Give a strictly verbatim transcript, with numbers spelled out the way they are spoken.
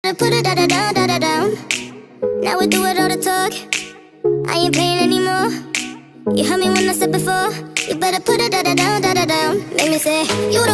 Put it da da down, da da down. Now we do it all the talk. I ain't playing anymore. You heard me when I said before. You better put it da da down, da da down. Make me say you